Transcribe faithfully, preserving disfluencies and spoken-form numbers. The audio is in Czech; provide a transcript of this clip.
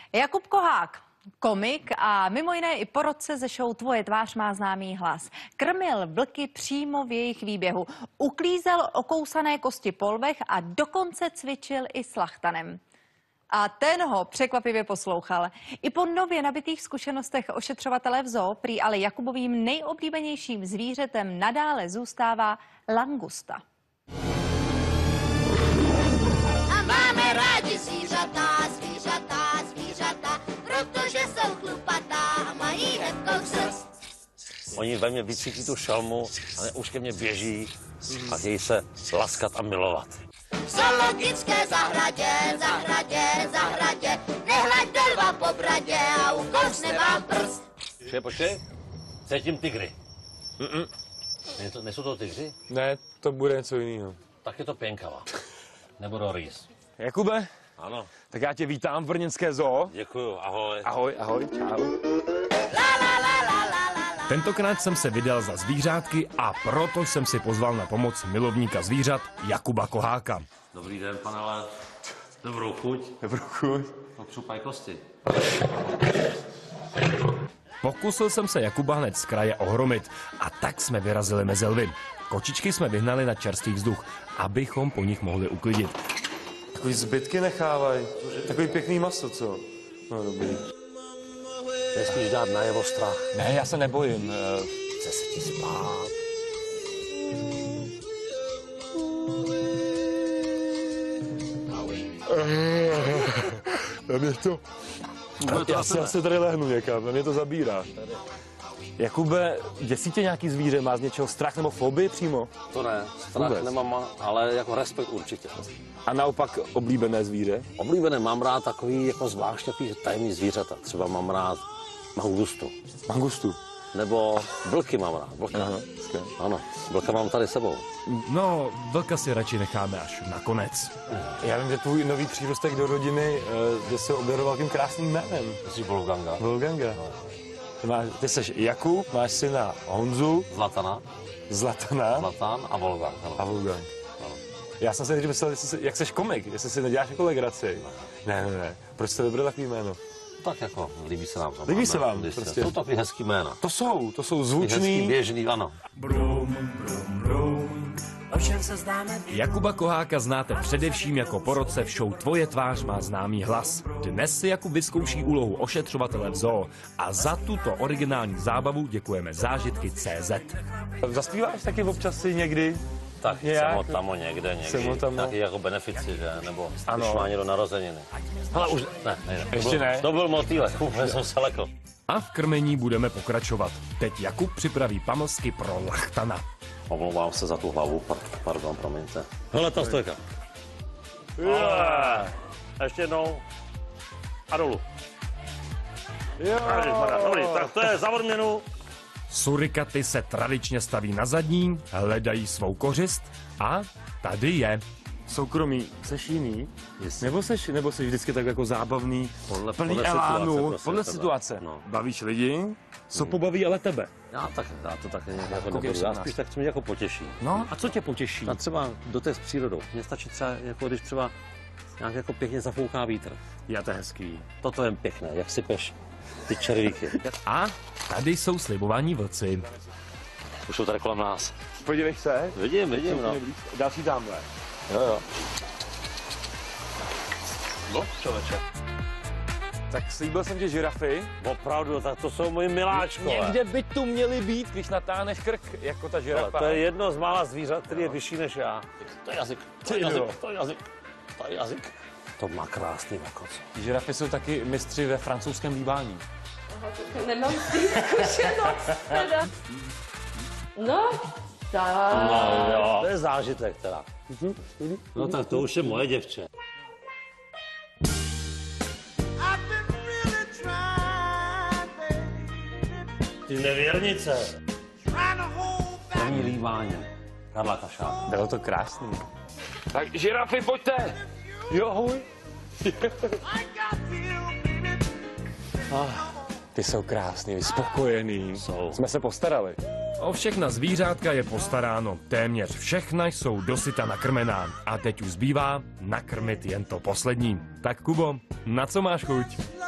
Jakub Kohák, komik a mimo jiné i porodce ze show Tvoje tvář má známý hlas. Krmil vlky přímo v jejich výběhu, uklízel okousané kosti po lvech a dokonce cvičil i s lachtanem. A ten ho překvapivě poslouchal. I po nově nabitých zkušenostech ošetřovatele v zoo prý ale Jakubovým nejoblíbenějším zvířetem nadále zůstává langusta. A máme rádi zvířata, zvířata, zvířata, protože jsou chlupatá a mají hebkou srst. Oni ve mně vycítí tu šalmu a už ke mně běží a chtějí se laskat a milovat. V zoologické zahradě, zahradě, zahradě, nehlaďte lva po bradě a ukousne vám prst. Počkej, počkej, cítím tygry. Mm-mm. Nejsou, nejsou to tygři? Ne, to bude něco jiného. Tak je to pěnkava. Nebo rorýs. Jakube? Ano. Tak já tě vítám v brněnské zoo. Děkuju, ahoj. Ahoj, ahoj, čau. La, la, la, la, la, la, la. Tentokrát jsem se vydal za zvířátky a proto jsem si pozval na pomoc milovníka zvířat Jakuba Koháka. Dobrý den, panele. Dobrou chuť. Dobrou chuť. Potřupaj kosti. Pokusil jsem se Jakuba hned z kraje ohromit a tak jsme vyrazili mezi lvy. Kočičky jsme vyhnali na čerstvý vzduch, abychom po nich mohli uklidit. Takový zbytky nechávají. Takový pěkný maso, co? No dobrý. Nesmíš dát najevo strach. Ne, já se nebojím. Chce se ti spát. Na mě to... Já se asi tady lehnu někam, na mě to zabírá. Jakube, děsí tě nějaký zvíře? Má z něčeho strach nebo fobii přímo? To ne, strach Vůbec. nemám, ale jako respekt určitě. A naopak oblíbené zvíře? Oblíbené mám rád takový jako zvláštně tajemný zvířata. Třeba mám rád mangustu. Mangustu. Nebo vlky mám rád. Vlka. Aha, Ano, vlka mám tady sebou. No, vlka si radši necháme až nakonec. Já vím, že tvůj nový přírůstek do rodiny, kde se objevil velkým krásným jménem. Jsi Wolfganga. Wolfganga. Ty, máš, ty jsi Jakub, máš syna Honzu, Zlatana. Zlatana Zlatan a Wolfgang. a Wolfgang. Já jsem si nejdřív myslel, jestli jsi, jak jsi komik, jestli si neděláš jako legraci. Ne, ne, ne. Proč jste vybral takový jméno? Tak jako, líbí se nám to. Líbí se vám, Prostě. prostě. Jsou to takový hezký jména. To jsou, to jsou Hezký, zvučný. běžný, ano. Brum, brum, brum. Jakuba Koháka znáte především jako porodce v show Tvoje tvář má známý hlas. Dnes si Jakub vyzkouší úlohu ošetřovatele v zoo a za tuto originální zábavu děkujeme zážitky tečka cé zet. Zaspíváš taky občas si někdy? Tak Nějak? samotamo někde, někdy. Samotamo. Taky jako benefici, že? Nebo Ano. když má někdo narozeniny. Ale už, ne, ne, ne. Ještě to byl, ne? To byl motýlek, úplně jsem se lekl. A v krmení budeme pokračovat. Teď Jakub připraví pamlsky pro lachtana. Omlouvám se za tu hlavu, pardon, promiňte. Hele, ta stojka. A ještě jednou. A dolů. Dobrý, tak to je za odměnu. Surikaty se tradičně staví na zadní, hledají svou kořist a tady je. Soukromí, seš jiný? Nebo seš, nebo seš vždycky tak jako zábavný, Podle- plný podle elánu, situace, prosím podle tebe. situace. No. Bavíš lidi, co pobaví ale tebe. Já, tak, já to tak nějak jako Koukej nebudu. se Já na spíš nás. tak, co mě jako potěší. No a co tě potěší? A třeba do té s přírodou. Mně stačí třeba, jako když třeba nějak jako pěkně zafouká vítr. Já to je hezký. Toto je pěkné, jak sypeš ty červíky. A tady jsou slibovaní vlci. Už jsou tady kolem nás. Podívej se. Vidím, vidím, no. Další tamhle. Jo, jo. No, člověče. Tak slíbil jsem ti žirafy. Opravdu, tak to jsou moji miláčkové. Někde by tu měli být, když natáhneš krk, jako ta Ale žirafa. to je jedno z mála zvířat, který je vyšší než já. To je jazyk, to je Ty jazyk, jo. to je jazyk, to je jazyk. To má krásný oko. Žirafy jsou taky mistři ve francouzském líbání. Nemám s tím zkušenost, teda. No, tak. No jo, to je zážitek teda. No tak to už je moje děvče. Ty nevěrnice. První líbání. Karla Kašáka. Bylo to krásný. Tak žirafy, pojďte! Jo, hoj. ah, ty jsou krásný, spokojený. Jsou. Jsme se postarali. O všechna zvířátka je postaráno. Téměř všechna jsou dosyta nakrmená. A teď už zbývá nakrmit jen to poslední. Tak Kubo, na co máš chuť?